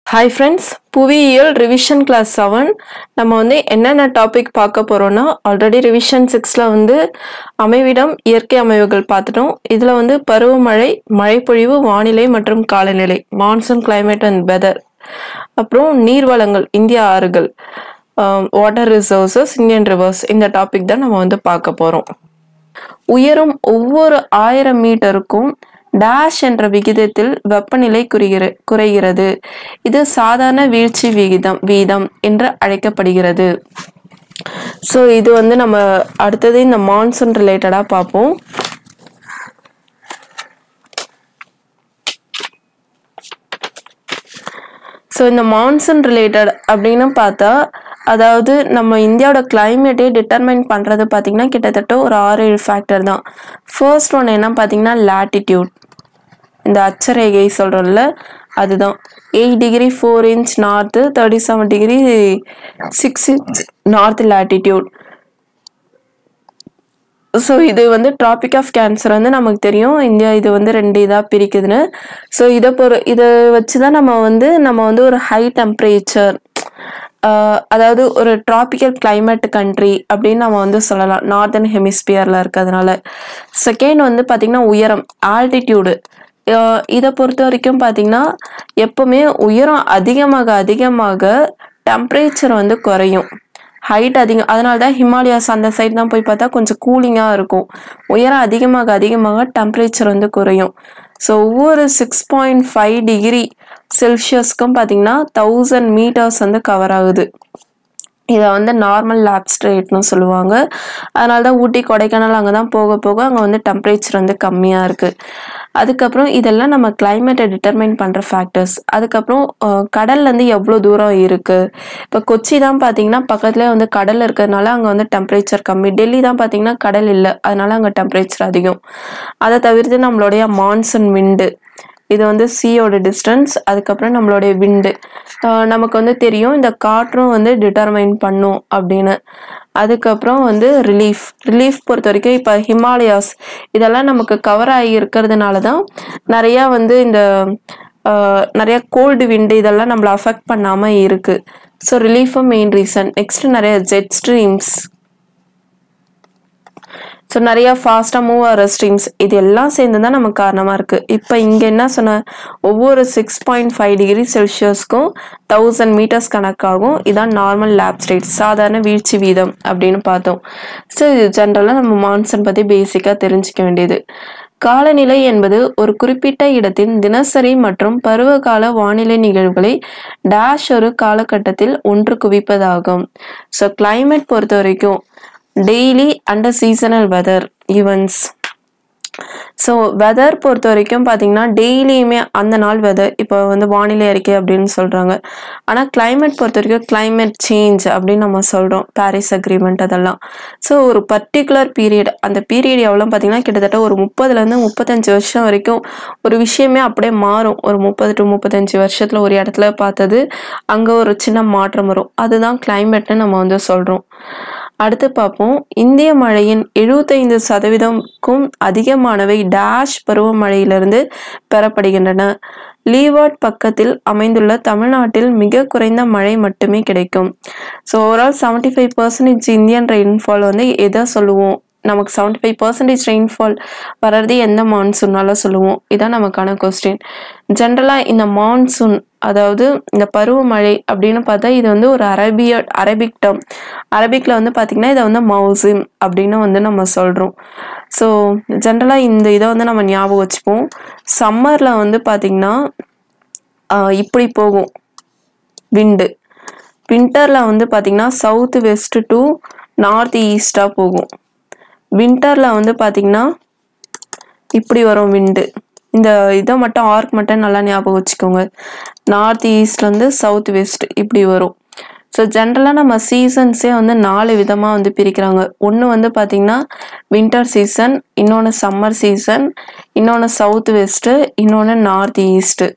Hi friends, புவியியல் revision class 7 நம்ம வந்து என்னென்ன டாபிக் பார்க்க போறோம்னா ஆல்ரெடி revision 6ல வந்து அமைவிடம் இயற்கை அமைவுகள் பார்த்துட்டோம். இதுல வந்து பருவமழை, மழைப்பொழிவு, வானிலை மற்றும் காலநிலை மான்சூன் climate and weather. அப்புறம் நீர்வளங்கள், இந்திய ஆறுகள், வாட்டர் ரிசோர்சஸ், இந்தியன் ரிவர்ஸ் இந்த டாபிக் தான் நம்ம வந்து பார்க்க போறோம். உயரும் ஒவ்வொரு 1000 மீட்டருக்கும் டேஷ் என்ற விகிதத்தில் வெப்பநிலை குறைகிறது. இது சாதாரண வீழ்ச்சி வீதம் என்று அழைக்கப்படுகிறது. ஸோ இது வந்து நம்ம அடுத்தது இந்த மான்சூன் ரிலேட்டடா பார்ப்போம். ஸோ இந்த மான்சூன் ரிலேட்டட் அப்படின்னு பார்த்தா, அதாவது நம்ம இந்தியாவோட கிளைமேட்டே டிட்டர்மைன் பண்ணுறது பார்த்தீங்கன்னா கிட்டத்தட்ட ஒரு 6-7 ஃபேக்டர் தான். ஃபர்ஸ்ட் ஒன் என்ன பார்த்தீங்கன்னா லாட்டிடியூட், இந்த அச்சரேகை சொல்கிறோம்ல அதுதான். 8 degree 4 inch north, 37 degree 6 inch north latitude. So இது வந்து டிராபிக் ஆஃப் கேன்சர் வந்து நமக்கு தெரியும், இந்தியா இது வந்து 2 இதாக பிரிக்குதுன்னு. ஸோ இதை வச்சு தான் நம்ம வந்து ஒரு ஹை டெம்பரேச்சர், அதாவது ஒரு டிராபிக்கல் கிளைமேட் கண்ட்ரி அப்படின்னு நம்ம வந்து சொல்லலாம், நார்தர்ன் ஹெமிஸ்பியரில் இருக்கிறதுனால. செகண்ட் வந்து பார்த்திங்கன்னா உயரம், ஆல்டிடியூடு. இதை பொறுத்த வரைக்கும் பார்த்திங்கன்னா எப்போவுமே உயரம் அதிகமாக டெம்பரேச்சர் வந்து குறையும், ஹைட் அதிகம். அதனால தான் ஹிமாலயாஸ் அந்த சைட் தான் போய் பார்த்தா கொஞ்சம் கூலிங்காக இருக்கும். உயரம் அதிகமாக டெம்பரேச்சர் வந்து குறையும். ஸோ ஒவ்வொரு 6.5 டிகிரி செல்சியஸ்க்கும் பார்த்தீங்கன்னா 1000 மீட்டர்ஸ் வந்து கவர் ஆகுது. இதை வந்து நார்மல் லேப்ஸ் ரேட்னு சொல்லுவாங்க. அதனால தான் ஊட்டி, கொடைக்கானல் அங்கே தான் போக அங்கே வந்து டெம்பரேச்சர் வந்து கம்மியாக இருக்குது. அதுக்கப்புறம் இதெல்லாம் நம்ம கிளைமேட்டை டிட்டர்மைன் பண்ணுற ஃபேக்டர்ஸ். அதுக்கப்புறம் கடல்லேருந்து எவ்வளோ தூரம் இருக்குது. இப்போ கொச்சி தான் பார்த்தீங்கன்னா பக்கத்துலேயே வந்து கடல் இருக்கிறதுனால அங்கே வந்து டெம்பரேச்சர் கம்மி. டெல்லி தான் பார்த்தீங்கன்னா கடல் இல்லை, அதனால அங்கே டெம்பரேச்சர் அதிகம். அதை தவிர்த்து நம்மளுடைய மான்சூன் விண்டு, இது வந்து சீயோட டிஸ்டன்ஸ். அதுக்கப்புறம் நம்மளுடைய விண்டு நமக்கு வந்து தெரியும், இந்த காற்றும் வந்து டிட்டர்மைன் பண்ணும் அப்படின்னு. அதுக்கப்புறம் வந்து ரிலீஃப் பொறுத்த வரைக்கும் இப்போ ஹிமாலயாஸ் இதெல்லாம் நமக்கு கவர் ஆகி இருக்கிறதுனால தான் நிறையா வந்து இந்த நிறைய கோல்டு விண்டு இதெல்லாம் நம்மளை அஃபெக்ட் பண்ணாமல் இருக்குது. ஸோ ரிலீஃபும் மெயின் ரீசன். நெக்ஸ்ட் நிறைய ஜெட் ஸ்ட்ரீம்ஸ், ஸோ நிறையா ஃபாஸ்ட்டாக மூவ் ஆகிற ஸ்ட்ரீம்ஸ், இது எல்லாம் சேர்ந்து தான் நமக்கு காரணமாக இருக்குது. இப்போ இங்கே என்ன சொன்ன, ஒவ்வொரு 6.5 டிகிரி செல்சியஸ்க்கும் 1000 மீட்டர்ஸ் கணக்காகும். இதான் நார்மல் லேப்ஸ் ரேட், சாதாரண வீழ்ச்சி வீதம் அப்படின்னு பார்த்தோம். ஸோ இது ஜென்ரலாக நம்ம மான்சூன் பற்றி பேசிக்காக தெரிஞ்சிக்க வேண்டியது. காலநிலை என்பது ஒரு குறிப்பிட்ட இடத்தின் தினசரி மற்றும் பருவகால வானிலை நிகழ்வுகளை டேஷ் ஒரு காலகட்டத்தில் ஒன்று குவிப்பதாகும். ஸோ கிளைமேட் பொறுத்த வரைக்கும் daily and seasonal weather events. So weather பொறுத்த வரைக்கும் பார்த்தீங்கன்னா டெய்லியுமே அந்த நாள் வெதர், இப்போ வந்து வானிலை அறிக்கை அப்படின்னு சொல்கிறாங்க. ஆனால் கிளைமேட் பொறுத்த வரைக்கும் கிளைமேட் சேஞ்ச் அப்படின்னு நம்ம சொல்கிறோம், பாரிஸ் அக்ரிமெண்ட் அதெல்லாம். ஸோ ஒரு பர்டிகுலர் பீரியட், அந்த பீரியட் எவ்வளோ பார்த்தீங்கன்னா கிட்டத்தட்ட ஒரு 30லேருந்து 35 வருஷம் வரைக்கும் ஒரு விஷயமே அப்படியே மாறும். ஒரு 30 to 35 வருஷத்தில் ஒரு இடத்துல பார்த்தது அங்கே ஒரு சின்ன மாற்றம் வரும், அதுதான் கிளைமேட்னு நம்ம வந்து சொல்கிறோம். அடுத்து பார்ப்போம். இந்திய மழையின் 75%க்கும் அதிகமானவை டேஷ் பருவமழையிலிருந்து பெறப்படுகின்றன. லீவார்ட் பக்கத்தில் அமைந்துள்ள தமிழ்நாட்டில் மிக குறைந்த மழை மட்டுமே கிடைக்கும். ஸோ ஓவரால் 75% இந்தியன் ரெயின்ஃபால் வந்து எதை சொல்லுவோம், நமக்கு 75% ரெயின்ஃபால் வர்றது எந்த மான்சூன்னால சொல்லுவோம், இதான் நமக்கான கொஸ்டின். ஜென்ரலாக இந்த மான்சூன், அதாவது இந்த பருவமழை அப்படின்னு பார்த்தா இது வந்து ஒரு அரபிக் டேர்ம். அரபிக்கில் வந்து பார்த்திங்கன்னா இதை வந்து மௌசிம் அப்படின்னு வந்து நம்ம சொல்கிறோம். ஸோ ஜென்ரலாக இந்த இதை வந்து நம்ம ஞாபகம் வச்சுப்போம். சம்மரில் வந்து பார்த்திங்கன்னா இப்படி போகும் விண்டு. வின்டரில் வந்து பார்த்திங்கன்னா சவுத் வெஸ்ட் டு நார்த் ஈஸ்டாக போகும். வின்டரில் வந்து பார்த்திங்கன்னா இப்படி வரும் விண்டு. இந்த இதை மட்டும் ஆர்க் மட்டும் நல்லா ஞாபகம் வச்சுக்கோங்க, நார்த் ஈஸ்ட்லேருந்து சவுத் வெஸ்ட் இப்படி வரும். ஸோ ஜென்ரலாக நம்ம சீசன்ஸே வந்து 4 விதமாக வந்து பிரிக்கிறாங்க. ஒன்று வந்து பார்த்திங்கன்னா வின்டர் சீசன், இன்னொன்று சம்மர் சீசன், இன்னொன்று சவுத் வெஸ்ட்டு, இன்னொன்று north east.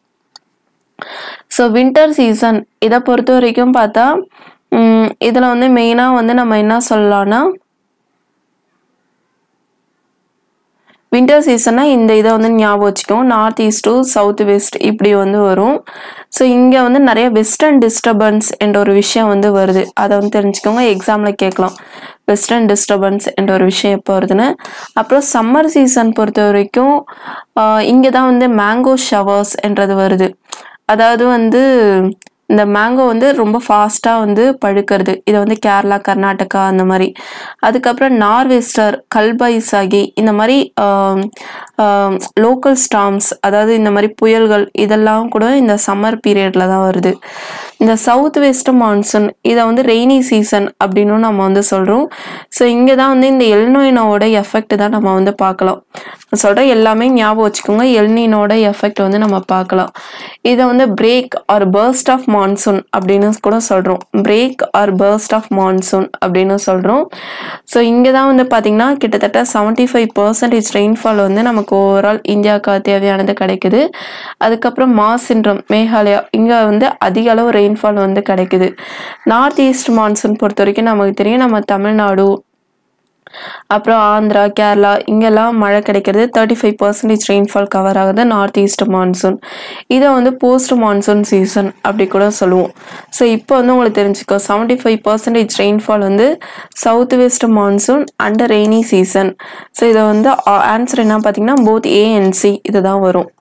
So winter season இதை பொறுத்த வரைக்கும் பார்த்தா இதில் வந்து மெயினாக வந்து நம்ம என்ன சொல்லலாம்னா வின்டர் சீசன்னா இந்த இதை வந்து ஞாபகம் வச்சுக்கோங்க, north east to south west இப்படி வந்து வரும். ஸோ இங்கே வந்து நிறைய வெஸ்டர்ன் டிஸ்டர்பன்ஸ் என்ற ஒரு விஷயம் வந்து வருது, அதை வந்து தெரிஞ்சுக்கோங்க, எக்ஸாமில் கேட்கலாம். வெஸ்டர்ன் டிஸ்டர்பன்ஸ் என்ற ஒரு விஷயம் எப்போ வருதுன்னு. அப்புறம் சம்மர் சீசன் பொறுத்த வரைக்கும் இங்கே தான் வந்து மேங்கோ ஷவர்ஸ் என்றது வருது. அதாவது வந்து இந்த மேங்கோ வந்து ரொம்ப ஃபாஸ்ட்டாக வந்து பழுக்கிறது. இதை வந்து கேரளா, கர்நாடகா அந்த மாதிரி. அதுக்கப்புறம் நார்வெஸ்டர், கல்பைசாகி இந்த மாதிரி லோக்கல் ஸ்டார்ம்ஸ், அதாவது இந்த மாதிரி புயல்கள் இதெல்லாம் கூட இந்த சம்மர் பீரியடில் தான் வருது. இந்த சவுத் வெஸ்ட் மான்சூன் இதை வந்து ரெய்னி சீசன் அப்படின்னு நம்ம வந்து சொல்கிறோம். ஸோ இங்கே தான் வந்து இந்த எல்னினோட எஃபெக்ட் தான் நம்ம வந்து பார்க்கலாம். சொல்கிற எல்லாமே ஞாபகம் வச்சுக்கோங்க, எல்னினோட எஃபெக்ட் வந்து நம்ம பார்க்கலாம். இதை வந்து break or burst of monsoon அப்படின்னு கூட சொல்கிறோம். Break or burst of monsoon அப்படின்னு சொல்கிறோம். ஸோ இங்கே தான் வந்து பார்த்திங்கன்னா கிட்டத்தட்ட 75% ரெயின்ஃபால் வந்து நமக்கு ஓவரால் இந்தியாவுக்கு தேவையானது கிடைக்குது. அதுக்கப்புறம் மாஸ் சிண்ட்ரம் மேகாலயா, இங்கே வந்து அதிக அளவு ரெயின்ஃபால் வந்து கிடைக்குது. நார்த் ஈஸ்ட் மான்சூன் பொறுத்த வரைக்கும் நமக்கு தெரியும், நம்ம தமிழ்நாடு, அப்புறம் ஆந்திரா, கேரளா இங்கெல்லாம் மழை கிடைக்கிறது. 35% ரெயின்ஃபால் கவர் ஆகுது நார்த் ஈஸ்ட் மான்சூன். இதை வந்து போஸ்ட் மான்சூன் சீசன் அப்படி கூட சொல்லுவோம். ஸோ இப்போ வந்து உங்களுக்கு தெரிஞ்சுக்கோ, 75% ரெயின்ஃபால் வந்து south west monsoon and rainy season. So இதை வந்து ஆன்சர் என்ன பார்த்தீங்கன்னா போத் ஏ அண்ட் சி இதுதான் வரும்.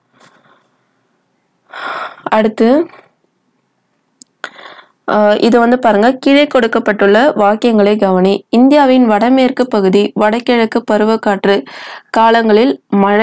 அடுத்து இது வந்து பாருங்க, கீழே கொடுக்கப்பட்டுள்ள வாக்கியங்களை கவனி. இந்தியாவின் வடமேற்கு பகுதி வடகிழக்கு பருவக்காற்று காலங்களில்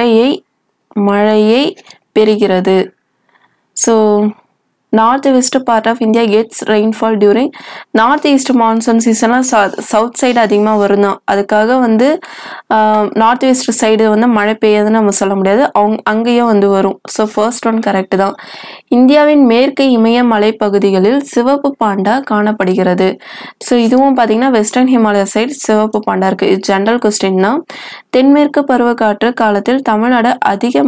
மழையை பெறுகிறது. So north west part of India gets rainfall during north east monsoon சீசன்லாம் சவுத் சைடு அதிகமாக வரும் தான். அதுக்காக வந்து நார்த் வெஸ்ட் சைடு வந்து மழை பெய்யுதுன்னு நம்ம சொல்ல முடியாது, அங்கேயும் வந்து வரும். ஸோ ஃபர்ஸ்ட் ஒன் கரெக்ட் தான். இந்தியாவின் மேற்கு இமய மலைப்பகுதிகளில் சிவப்பு பாண்டா காணப்படுகிறது. ஸோ இதுவும் பார்த்தீங்கன்னா வெஸ்டர்ன் ஹிமாலயா சைடு சிவப்பு பாண்டா இருக்குது. இது ஜென்ரல் கொஸ்டின் தான். தென்மேற்கு பருவக்காற்று காலத்தில் தமிழ்நாடு அதிக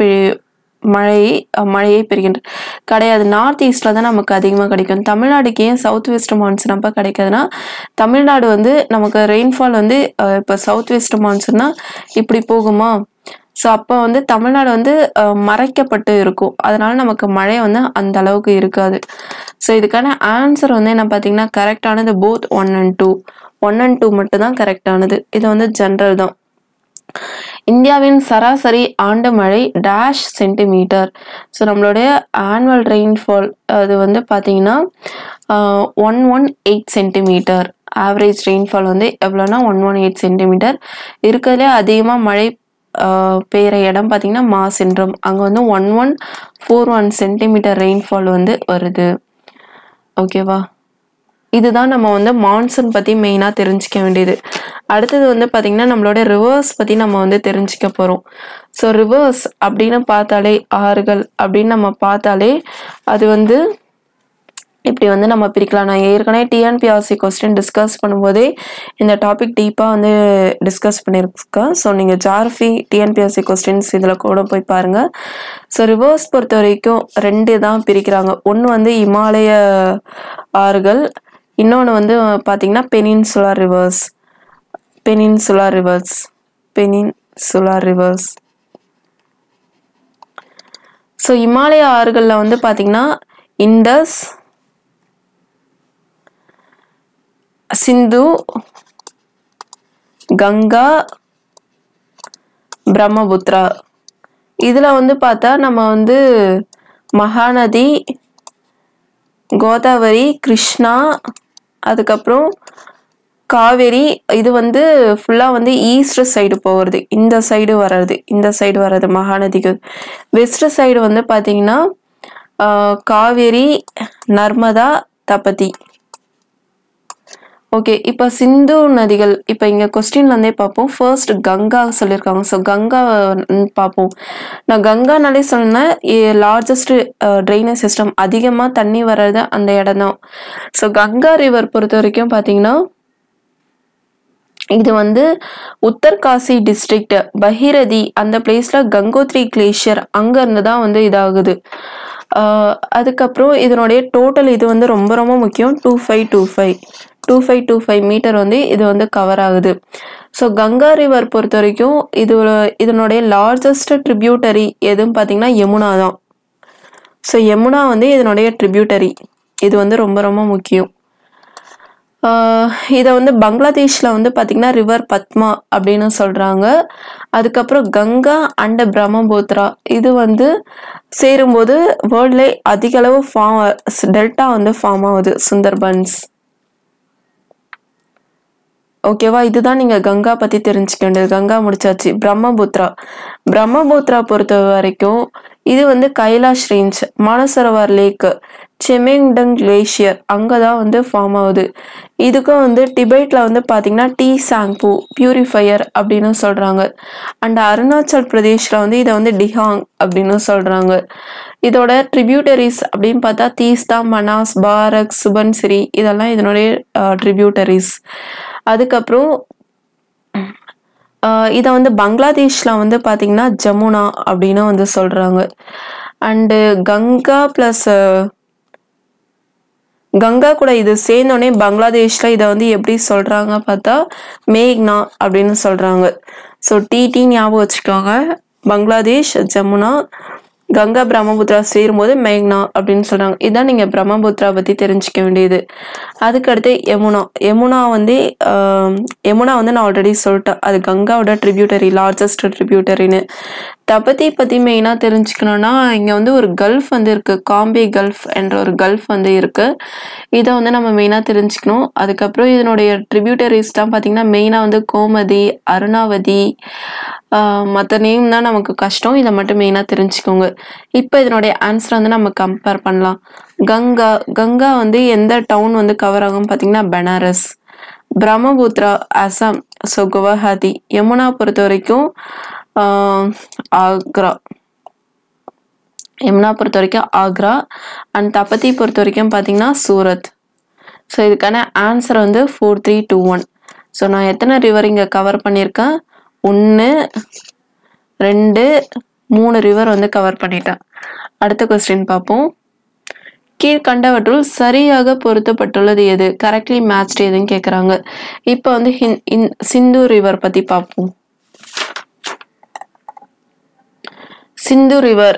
மழையை பெறுகின்றது கிடையாது. நார்த் ஈஸ்ட்ல தான் நமக்கு அதிகமாக கிடைக்கும். தமிழ்நாடுக்கு ஏன் சவுத் வெஸ்ட் மான்சூன் அப்போ கிடைக்காதுன்னா, தமிழ்நாடு வந்து நமக்கு ரெயின்ஃபால் வந்து இப்போ சவுத் வெஸ்ட் மான்சூன்னா இப்படி போகுமா, ஸோ அப்போ வந்து தமிழ்நாடு வந்து மறைக்கப்பட்டு இருக்கும், அதனால நமக்கு மழை வந்து அந்த அளவுக்கு இருக்காது. ஸோ இதுக்கான ஆன்சர் வந்து என்ன பார்த்தீங்கன்னா கரெக்டானது போத் 1 and 2. 1 and 2 மட்டும் தான் கரெக்டானது. இது வந்து ஜென்ரல் தான். இந்தியாவின் சராசரி ஆண்டு மழை டேஷ் சென்டிமீட்டர். ஸோ நம்மளுடைய ஆனுவல் ரெயின்ஃபால் அது வந்து பார்த்தீங்கன்னா 118 சென்டிமீட்டர். ஆவரேஜ் ரெயின்ஃபால் வந்து எவ்வளோனா 118 சென்டிமீட்டர். இருக்கிறதுலே அதிகமாக மழை பெய்கிற இடம் பார்த்தீங்கன்னா மாசின்றம், அங்கே வந்து 1141 சென்டிமீட்டர் ரெயின்ஃபால் வந்து வருது. ஓகேவா, இதுதான் நம்ம வந்து மான்சூன் பற்றி மெயினாக தெரிஞ்சிக்க வேண்டியது. அடுத்தது வந்து பார்த்திங்கன்னா நம்மளோட ரிவர்ஸ் பற்றி நம்ம வந்து தெரிஞ்சிக்க போகிறோம். ஸோ ரிவர்ஸ் அப்படின்னு பார்த்தாலே, ஆறுகள் அப்படின்னு நம்ம பார்த்தாலே அது வந்து இப்படி வந்து நம்ம பிரிக்கலாம். நான் ஏற்கனவே டிஎன்பிஎஸ்சி கொஸ்டின் டிஸ்கஸ் பண்ணும்போதே இந்த டாபிக் டீப்பாக வந்து டிஸ்கஸ் பண்ணியிருக்கேன். ஸோ நீங்கள் ஜியோகிராஃபி டிஎன்பிஎஸ்சி கொஸ்டின்ஸ் இதில் கூட போய் பாருங்கள். ஸோ ரிவர்ஸ் பொறுத்த வரைக்கும் 2 தான் பிரிக்கிறாங்க. ஒன்று வந்து இமாலய ஆறுகள், இன்னொன்று வந்து பார்த்தீங்கன்னா பெனின்சுலர் ரிவர்ஸ். ஸோ இமாலய ஆறுகளில் வந்து பார்த்தீங்கன்னா இண்டஸ், சிந்து, கங்கா, பிரம்மபுத்திரா. இதில் வந்து பார்த்தா நம்ம வந்து மகாநதி, கோதாவரி, கிருஷ்ணா, அதுக்கப்புறம் காவேரி, இது வந்து ஃபுல்லாக வந்து ஈஸ்ட் சைடு போகிறது, இந்த சைடு வர்றது மகாநதிக்கு. வெஸ்ட் சைடு வந்து பார்த்தீங்கன்னா காவேரி, நர்மதா, தபதி. ஓகே, இப்போ சிந்து நதிகள் இப்போ இங்கே கொஸ்டின்லேருந்தே பார்ப்போம். ஃபர்ஸ்ட் கங்கா சொல்லியிருக்காங்க. ஸோ கங்கா பார்ப்போம். நான் கங்கானாலே சொன்னேன் லார்ஜஸ்ட் ட்ரைனேஜ் சிஸ்டம், அதிகமாக தண்ணி வர்றது அந்த இடம் தான். ஸோ கங்கா ரிவர் பொறுத்த வரைக்கும் பார்த்தீங்கன்னா இது வந்து உத்தர்காசி டிஸ்ட்ரிக்ட் பஹிரதி அந்த பிளேஸில் கங்கோத்ரி கிளேஷியர் அங்கேருந்து தான் வந்து இதாகுது. அதுக்கப்புறம் இதனுடைய டோட்டல் இது வந்து ரொம்ப ரொம்ப முக்கியம், 2525 2525 மீட்டர் வந்து இது வந்து கவர் ஆகுது. ஸோ கங்கா ரிவர் பொறுத்த வரைக்கும் இதனுடைய லார்ஜஸ்ட் ட்ரிபியூட்டரி எதுன்னு பார்த்தீங்கன்னா யமுனா தான். ஸோ யமுனா வந்து இதனுடைய ட்ரிபியூட்டரி. இது வந்து ரொம்ப ரொம்ப முக்கியம். இதை வந்து பங்களாதேஷில் வந்து பார்த்திங்கன்னா ரிவர் பத்மா அப்படின்னு சொல்கிறாங்க. அதுக்கப்புறம் கங்கா அண்ட் பிரம்மபுத்திரா இது வந்து சேரும்போது வேர்ல்ட்லே அதிக அளவு டெல்டா வந்து ஃபார்ம் ஆகுது, சுந்தர்பன்ஸ். ஓகேவா, இதுதான் நீங்கள் கங்கா பற்றி தெரிஞ்சுக்க வேண்டியது. கங்கா முடிச்சாச்சு. பிரம்மபுத்திரா பொறுத்த வரைக்கும் இது வந்து கைலாஷ் ரேஞ்ச், மானசரோவர் லேக், செமெங்டங் கிளேஷியர் அங்கே தான் வந்து ஃபார்ம் ஆகுது. இதுக்கும் வந்து டிபேட்டில் வந்து பார்த்தீங்கன்னா டீ சாங்பூ பியூரிஃபையர் அப்படின்னு சொல்கிறாங்க. அண்ட் அருணாச்சல் பிரதேஷில் வந்து இதை வந்து டிஹாங் அப்படின்னு சொல்கிறாங்க. இதோட ட்ரிபியூட்டரிஸ் அப்படின்னு பார்த்தா தீஸ்தா, மனாஸ், பாரக், சுபன்சிரி இதெல்லாம் இதனுடைய ட்ரிபியூட்டரிஸ். அதுக்கப்புறம் இதை வந்து பங்களாதேஷில் வந்து பார்த்தீங்கன்னா ஜமுனா அப்படின்னு வந்து சொல்கிறாங்க. அண்டு கங்கா கூட இது சேர்ந்தோடனே பங்களாதேஷில் இதை வந்து எப்படி சொல்கிறாங்க பார்த்தா மேக்னா அப்படின்னு சொல்கிறாங்க. ஸோ டிடி ஞாபகம் வச்சுக்கோங்க. பங்களாதேஷ் ஜமுனா, கங்கா பிரம்மபுத்திரா சேரும்போது மேக்னா அப்படின்னு சொல்கிறாங்க. இதுதான் நீங்கள் பிரம்மபுத்திரா பற்றி தெரிஞ்சுக்க வேண்டியது. அதுக்கடுத்து யமுனா வந்து நான் ஆல்ரெடி சொல்லிட்டேன், அது கங்காவோட ட்ரிபியூட்டரி, லார்ஜஸ்ட் ட்ரிபியூட்டரின்னு. தபதி பற்றி மெயினாக தெரிஞ்சுக்கணுன்னா இங்கே வந்து ஒரு கல்ஃப் வந்து இருக்குது, காம்பே கல்ஃப் என்ற ஒரு கல்ஃப் வந்து இருக்குது. இதை வந்து நம்ம மெயினாக தெரிஞ்சுக்கணும். அதுக்கப்புறம் இதனுடைய ட்ரிபியூட்டரிஸ் தான் பார்த்திங்கன்னா மெயினாக வந்து கோமதி, அருணாவதி, மற்ற நேம் தான் நமக்கு கஷ்டம், இதை மட்டும் மெயினாக தெரிஞ்சுக்கோங்க. இப்போ இதனுடைய ஆன்சர் வந்து நம்ம கம்பேர் பண்ணலாம். கங்கா வந்து எந்த டவுன் வந்து கவர் ஆகும் பார்த்தீங்கன்னா பனாரஸ். பிரம்மபுத்திரா அசாம், ஸோ குவஹாத்தி. யமுனா பொறுத்த வரைக்கும் ஆக்ரா. அண்ட் தபதி பொறுத்த வரைக்கும் பார்த்தீங்கன்னா சூரத். ஸோ இதுக்கான ஆன்சர் வந்து 4321. ஸோ நான் எத்தனை ரிவர் இங்கே கவர் பண்ணியிருக்கேன்? 1 2 3 ரிவர் வந்து கவர் பண்ணிட்டேன். அடுத்த கொஸ்டின் பார்ப்போம். கீழ்கண்டவற்றுள் சரியாக பொருத்தப்பட்டுள்ளது எது? கரெக்ட்லி மேட்ச்டு எதுன்னு கேட்குறாங்க. இப்போ வந்து சிந்து ரிவர் பற்றி பார்ப்போம். சிந்து ரிவர்,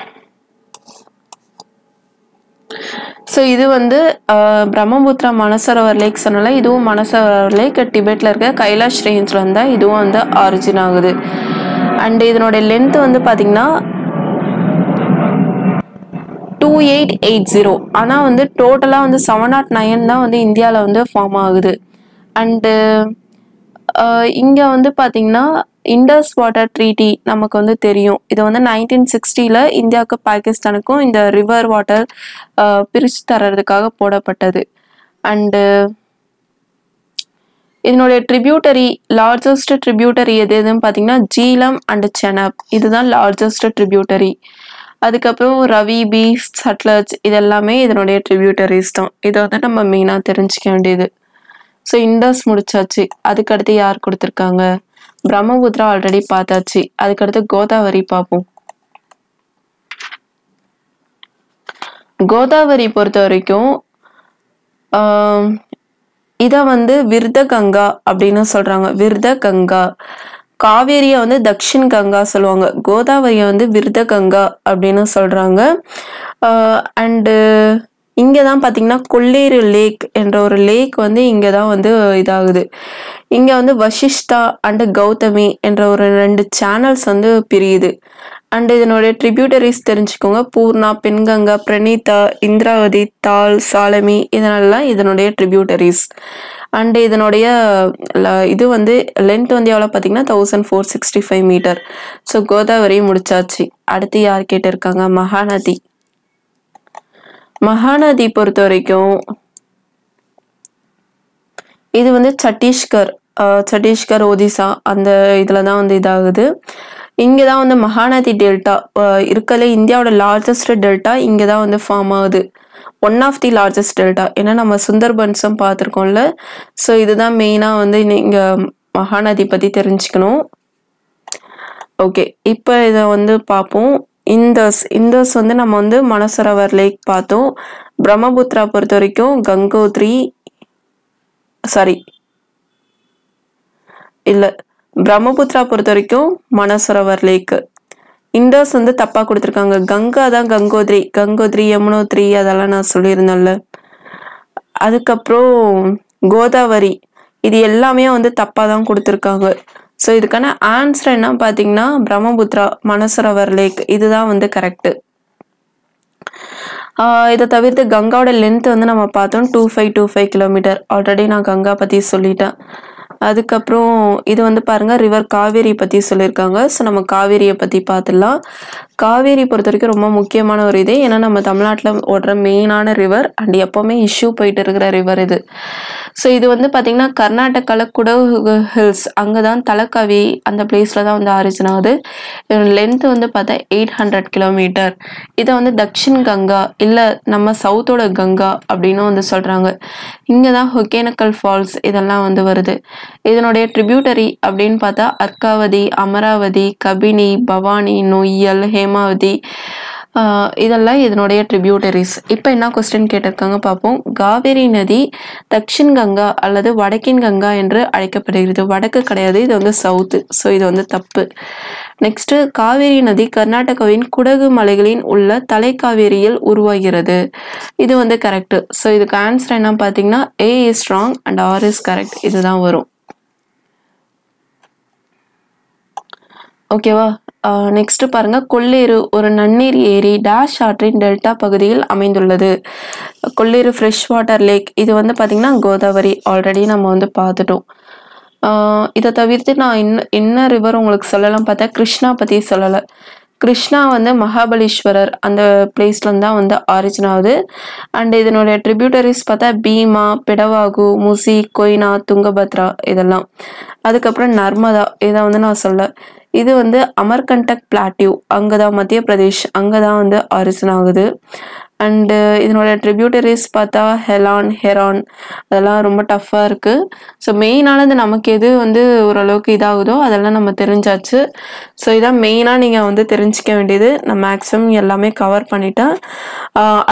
ஸோ இது வந்து பிரம்மபுத்திரா மனசரோவர் லேக் சொன்னால இதுவும் மனசரோவர் லேக், டிபெட்டில் இருக்க கைலாஷ் ரேஞ்சில் இருந்தால் இதுவும் வந்து ஆரிஜின் ஆகுது. அண்ட் இதனுடைய லென்த் வந்து பார்த்தீங்கன்னா 2880. ஆனால் வந்து டோட்டலாக வந்து 709 தான் வந்து இந்தியாவில் வந்து ஃபார்ம் ஆகுது. அண்டு இங்கே வந்து பார்த்தீங்கன்னா இண்டஸ் வாட்டர் ட்ரீட்டி நமக்கு வந்து தெரியும். இது வந்து 1960 இந்தியாவுக்கு பாகிஸ்தானுக்கும் இந்த ரிவர் வாட்டர் பிரித்து தர்றதுக்காக போடப்பட்டது. அண்டு இதனுடைய ட்ரிபியூட்டரி, லார்ஜஸ்ட் ட்ரிபியூட்டரி எதுன்னு பார்த்தீங்கன்னா ஜீலம் அண்ட் செனாப், இதுதான் லார்ஜஸ்ட் ட்ரிபியூட்டரி. அதுக்கப்புறம் ரவி, பீஸ், சட்லஜ் இதெல்லாமே இதனுடைய ட்ரிபியூட்டரிஸ் தான். இதை வந்து நம்ம மெயினாக தெரிஞ்சுக்க வேண்டியது. ஸோ இண்டஸ் முடிச்சாச்சு. அதுக்கடுத்து யார் கொடுத்துருக்காங்க? பிரம்மபுத்திரா ஆல்ரெடி பார்த்தாச்சு. அதுக்கடுத்து கோதாவரி பார்ப்போம். கோதாவரி பொறுத்த வரைக்கும் இதை வந்து விருத கங்கா அப்படின்னு சொல்றாங்க. விருத கங்கா. காவேரியை வந்து தக்ஷின் கங்கா சொல்லுவாங்க, கோதாவரியை வந்து விருத கங்கா அப்படின்னு சொல்றாங்க. அண்டு இங்கே தான் பார்த்தீங்கன்னா கொல்லேறு லேக் என்ற ஒரு லேக் வந்து இங்கே தான் வந்து இதாகுது. இங்கே வந்து வசிஷ்டா அண்டு கௌதமி என்ற ஒரு 2 சேனல்ஸ் வந்து பிரியுது. அண்ட் இதனுடைய ட்ரிபியூட்டரிஸ் தெரிஞ்சுக்கோங்க. பூர்ணா, பெண்கங்கா, பிரணீதா, இந்திராவதி, தால், சாலமி இதனெல்லாம் இதனுடைய ட்ரிபியூட்டரிஸ். அண்ட் இதனுடைய இது வந்து லென்த் வந்து எவ்வளோ பார்த்தீங்கன்னா 1465 மீட்டர். ஸோ கோதாவரி முடிச்சாச்சு. அடுத்து யார் கேட்டிருக்காங்க? மகாநதி. மகாநதி பொறுத்த வரைக்கும் இது வந்து சத்தீஸ்கர், ஒடிசா அந்த இதில் தான் வந்து இதாகுது. இங்கே தான் வந்து மகாநதி டெல்டா இருக்கல, இந்தியாவோட லார்ஜஸ்ட் டெல்டா இங்கே தான் வந்து ஃபார்ம் ஆகுது. One of the largest delta. ஏன்னா நம்ம சுந்தர்பன்ஸும் பார்த்துருக்கோம்ல. ஸோ இதுதான் மெயினாக வந்து நீங்கள் மகாநதி பற்றி தெரிஞ்சுக்கணும். ஓகே, இப்போ இதை வந்து பார்ப்போம். இந்தஸ் வந்து நம்ம வந்து மனசரோவர் லேக் பார்த்தோம். பிரம்மபுத்திரா பொறுத்த வரைக்கும் கங்கோத்ரி, சாரி இல்லை, பிரம்மபுத்திரா பொறுத்த வரைக்கும் மனசரோவர் லேக்கு. இண்டஸ் வந்து தப்பா கொடுத்துருக்காங்க. கங்கா தான் கங்கோத்ரி, கங்கோத்ரி யமுனோத்ரி அதெல்லாம் நான் சொல்லியிருந்தேன்ல. அதுக்கப்புறம் கோதாவரி, இது எல்லாமே வந்து தப்பா தான் கொடுத்துருக்காங்க. ஸோ இதுக்கான ஆன்சர் என்ன பார்த்தீங்கன்னா பிரம்மபுத்திரா மனசரோவர் லேக், இதுதான் வந்து கரெக்டு. இதை தவிர்த்து கங்காவோட லென்த் வந்து நம்ம பார்த்தோம் 2525 கிலோமீட்டர். ஆல்ரெடி நான் கங்கா பற்றி சொல்லிட்டேன். அதுக்கப்புறம் இது வந்து பாருங்க ரிவர் காவேரி பற்றி சொல்லியிருக்காங்க. ஸோ நம்ம காவேரியை பற்றி பார்த்துடலாம். காவேரி பொறுத்த வரைக்கும் ரொம்ப முக்கியமான ஒரு இது. ஏன்னா நம்ம தமிழ்நாட்டில் ஓடுற மெயினான ரிவர் அண்ட் எப்போவுமே இஷ்யூ போயிட்டு இருக்கிற ரிவர் இது. ஸோ இது வந்து பார்த்தீங்கன்னா கர்நாடகாவில் குடகு ஹில்ஸ் அங்கே தான் தலக்காவி அந்த பிளேஸில் தான் வந்து ஆரிஜின் ஆகுது. லென்த் வந்து பார்த்தா 800 கிலோமீட்டர். இதை வந்து தக்ஷின் கங்கா இல்லை நம்ம சவுத்தோட கங்கா அப்படின்னு வந்து சொல்கிறாங்க. இங்கே தான் ஒகேனக்கல் ஃபால்ஸ் இதெல்லாம் வந்து வருது. இதனுடைய ட்ரிபியூட்டரி அப்படின்னு பார்த்தா அர்க்காவதி, அமராவதி, கபினி, பவானி, நொய்யல், ஹேமாவதி இதெல்லாம் இதனுடைய ட்ரிபியூட்டரிஸ். இப்போ என்ன கொஸ்டின் கேட்டிருக்காங்க பார்ப்போம். காவேரி நதி தக்ஷின் கங்கா அல்லது வடக்கின் கங்கா என்று அழைக்கப்படுகிறது. வடக்கு கிடையாது, இது வந்து சவுத்து. ஸோ இது வந்து தப்பு. நெக்ஸ்ட், காவேரி நதி கர்நாடகாவின் குடகு மலைகளின் உள்ள தலைக்காவேரியில் உருவாகிறது. இது வந்து கரெக்ட். ஸோ இதுக்கு ஆன்சர் என்ன பார்த்தீங்கன்னா A is wrong and R is correct. இதுதான் வரும். ஓகேவா? நெக்ஸ்ட் பாருங்க, கொள்ளேறு ஒரு நன்னீர் ஏரி டேஷ் ஆற்றின் டெல்டா பகுதியில் அமைந்துள்ளது. கொள்ளேறு ஃப்ரெஷ் வாட்டர் லேக், இது வந்து பார்த்தீங்கன்னா கோதாவரி. ஆல்ரெடி நம்ம வந்து பார்த்துட்டோம். இதை தவிர்த்து நான் என்ன ரிவர் உங்களுக்கு சொல்லலாம் பார்த்தா கிருஷ்ணா பற்றி சொல்லலை. கிருஷ்ணா வந்து மகாபலீஸ்வரர் அந்த பிளேஸ்லேருந்து தான் வந்து ஆரிஜின் ஆகுது. அண்ட் இதனுடைய ட்ரிபியூட்டரிஸ் பார்த்தா பீமா, பிடவாகு, முசி, கொய்னா, துங்கபத்ரா இதெல்லாம். அதுக்கப்புறம் நர்மதா, இதை வந்து நான் சொல்ல, இது வந்து அமர்கண்டக் பிளாட்டியூ அங்கே தான் மத்திய பிரதேஷ் அங்கே தான் வந்து ஆரிஜின் ஆகுது. அண்டு இதனோட ட்ரிபியூட்டரிஸ் பார்த்தா ஹெலான், ஹெரான் அதெல்லாம் ரொம்ப டஃப்பாக இருக்குது. ஸோ மெயினானது நமக்கு எது வந்து ஓரளவுக்கு இதாகுதோ அதெல்லாம் நம்ம தெரிஞ்சாச்சு. ஸோ இதான் மெயினாக நீங்கள் வந்து தெரிஞ்சிக்க வேண்டியது. நான் மேக்ஸிமம் எல்லாமே கவர் பண்ணிட்டேன்.